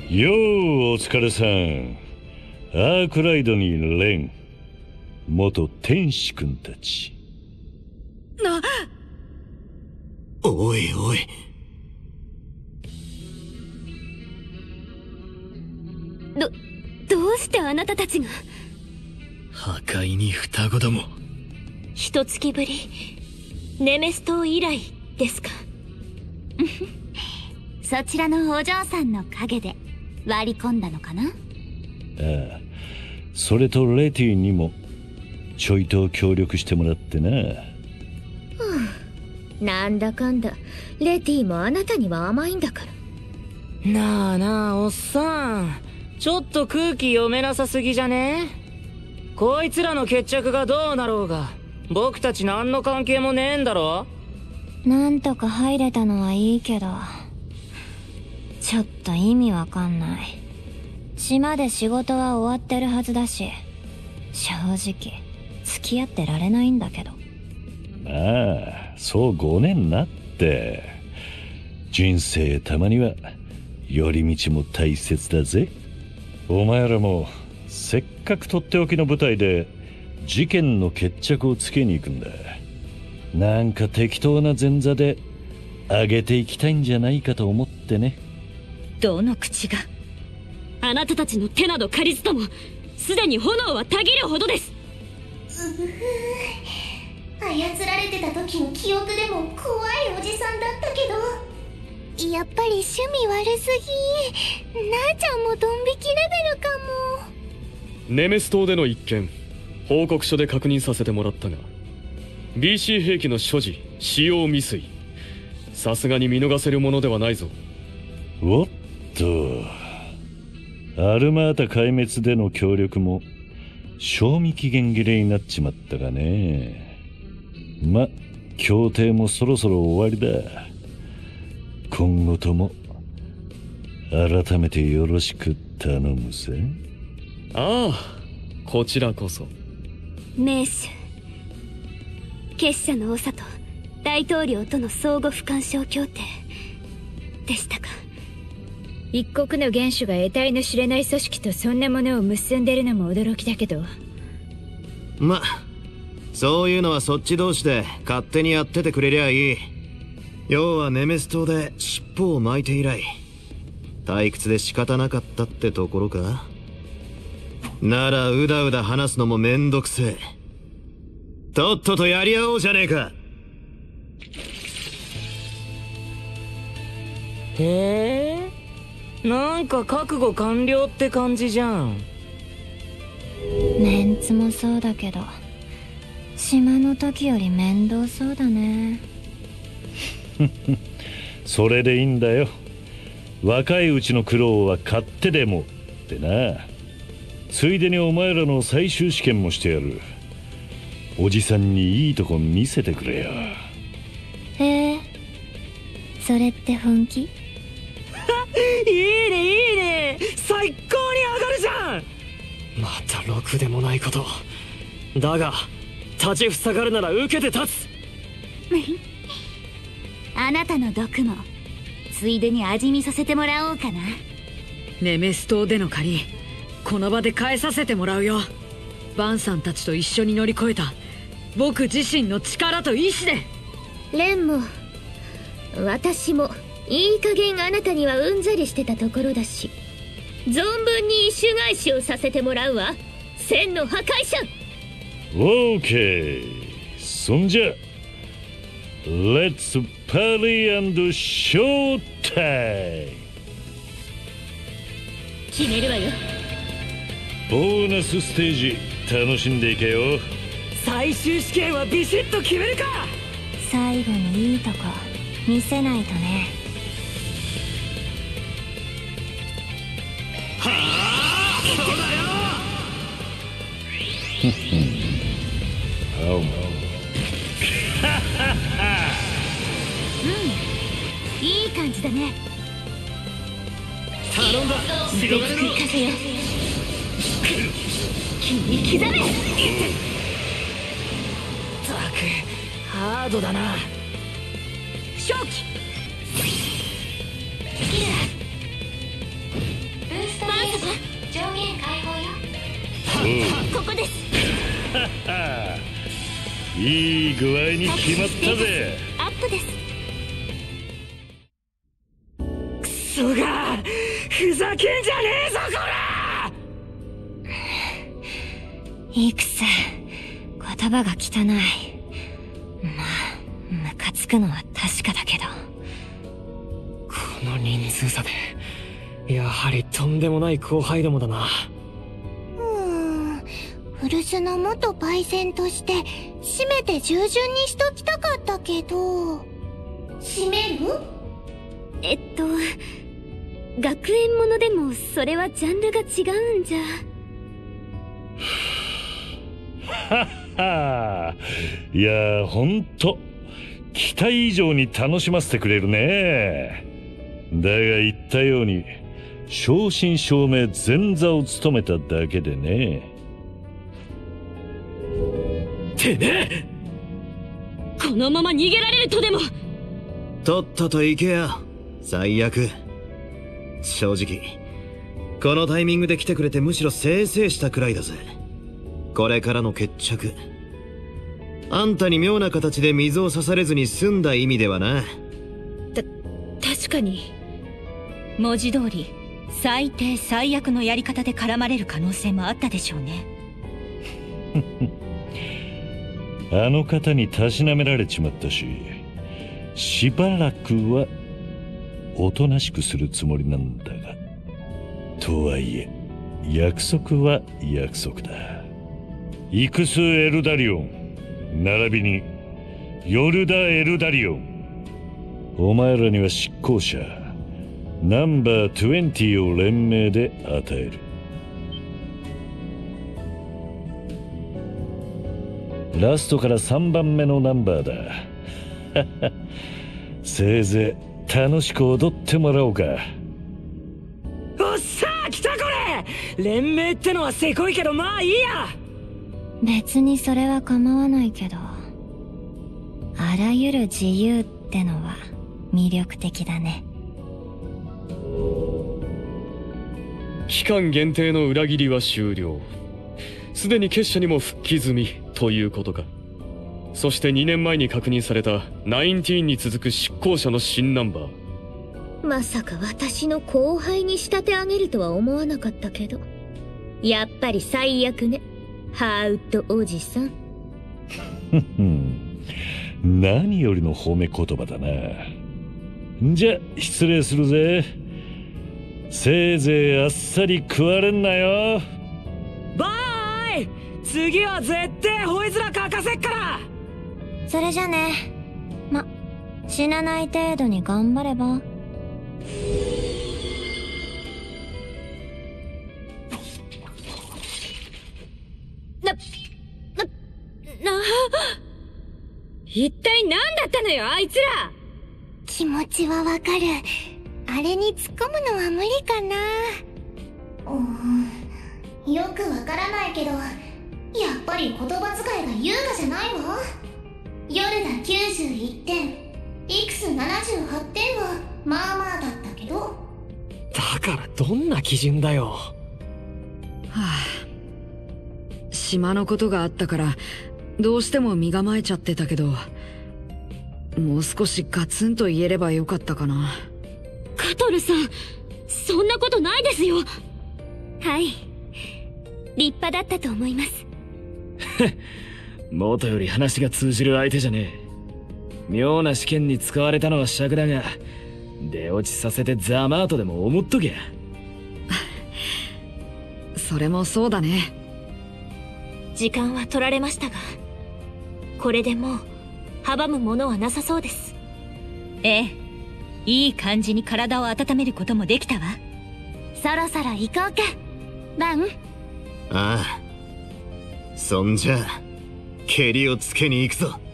ようお疲れさん。アークライドにいるレン、元天使君たち。 おいおい。 どうしてあなたたちが。 破壊に双子ども。 一月ぶり、ネメス島以来ですか。 そちらのお嬢さんの陰で割り込んだのかな。 ああ、それとレティにもちょいと協力してもらってな。 なんだかんだレティもあなたには甘いんだから。 なあなあおっさん、ちょっと空気読めなさすぎじゃね。こいつらの決着がどうなろうが僕たち何の関係もねえんだろ。 なんとか入れたのはいいけど、ちょっと意味わかんない。島で仕事は終わってるはずだし、正直付き合ってられないんだけど。 まあそう5年なって。人生たまには寄り道も大切だぜ。お前らもせっかくとっておきの舞台で事件の決着をつけに行くんだ。なんか適当な前座で上げていきたいんじゃないかと思ってね。 どの口が。あなたたちの手など借りずともすでに炎はたぎるほどです。 操られてた時の記憶でも怖いおじさんだったけど、やっぱり趣味悪すぎ。なあちゃんもドン引きレベルかも。 ネメス島での一件、報告書で確認させてもらったが、 BC 兵器の所持使用未遂、さすがに見逃せるものではないぞ。 おっと、アルマータ壊滅での協力も賞味期限切れになっちまったがね。ま、協定もそろそろ終わりだ。今後とも改めてよろしく頼むぜ。 ああ、こちらこそ。 名手結社の長と大統領との相互不干渉協定でしたか。 一国の元首が得体の知れない組織とそんなものを結んでるのも驚きだけど、 ま、そういうのはそっち同士で勝手にやっててくれりゃいい。要はネメス島で尻尾を巻いて以来退屈で仕方なかったってところか。ならうだうだ話すのもめんどくせえ。とっととやり合おうじゃねえか。 へえ、なんか覚悟完了って感じじゃん。 メンツもそうだけど島の時より面倒そうだね。 それでいいんだよ。若いうちの苦労は買ってでもってな。ついでにお前らの最終試験もしてやる。おじさんにいいとこ見せてくれよ。 へえ、それって本気？ いいねいいね、最高に上がるじゃん。 またろくでもないこと。だが立ちふさがるなら受けて立つ。 あなたの毒もついでに味見させてもらおうかな。 ネメス島での借り、この場で返させてもらうよ。バンさんたちと一緒に乗り越えた僕自身の力と意志で。 レンも私もいい加減あなたにはうんざりしてたところだし、存分に意種返しをさせてもらうわ、千の破壊者。 オーケー、そんじゃレッツパーリー&ショータイム。 決めるわよ。 ボーナスステージ楽しんでいけよ。 最終試験はビシッと決めるか。 最後にいいとこ見せないとね。 はあ、そうだよ。 いい感じだね。 頼んだ、白金の風よ、君に刻め。 ったくハードだな。 正気。 ここです。 いい具合に決まったぜ。 アップです。 クソがふざけんじゃねえぞこら。 イクス、言葉が汚い。まあムカつくのは確かだけど、 この人数差でやはりとんでもない後輩どもだな。 古巣の元パイセンとしてせめて従順にしときたかったけど。締める？ 学園ものでもそれはジャンルが違うんじゃ。 はっは。いやほんと期待以上に楽しませてくれるね。だが言ったように正真正銘前座を務めただけでね。 てね、 このまま逃げられるとでも。 とっとと行けや最悪。正直このタイミングで来てくれてむしろせいせいしたくらいだぜ。これからの決着、あんたに妙な形で水を刺されずに済んだ意味ではな。 確かに文字通り最低最悪のやり方で絡まれる可能性もあったでしょうね。 あの方にたしなめられちまったし、しばらくはおとなしくするつもりなんだが、とはいえ約束は約束だ。イクス・エルダリオン並びにヨルダ・エルダリオン、お前らには執行者ナンバー20を連名で与える。ラストから3番目のナンバーだ。せいぜい楽しく踊ってもらおうか。 おっさー来たこれ。連盟ってのはせこいけどまあいいや。 別にそれは構わないけど、あらゆる自由ってのは魅力的だね。 期間限定の裏切りは終了。すでに結社にも復帰済みということか。そして2年前に確認された19に続く執行者の新ナンバー。 まさか私の後輩に仕立て上げるとは思わなかったけど、やっぱり最悪ね、ハーウッドおじさん。 何よりの褒め言葉だな。じゃ失礼するぜ。せいぜいあっさり食われんなよ。 バーイ。次は絶対ほいずらかかせっから。 それじゃね。ま、死なない程度に頑張れば。 一体何だったのよあいつら。 気持ちはわかる。あれに突っ込むのは無理かな。よくわからないけど、やっぱり言葉遣いが優雅じゃないわ。ヨルダ91点、イクス78点はまあまあだったけど。 だからどんな基準だよ。はあ、島のことがあったからどうしても身構えちゃってたけど、もう少しガツンと言えればよかったかな。 カトルさん、そんなことないですよ。はい、立派だったと思います。 元より話が通じる相手じゃねえ。妙な試験に使われたのは尺だが、出落ちさせてザマートでも思っときゃ。 それもそうだね。 時間は取られましたが、これでもう阻むものはなさそうです。 ええ、いい感じに体を温めることもできたわ。 そろそろ行こうか、バン。 ああ、そんじゃ蹴りをつけに行くぞ。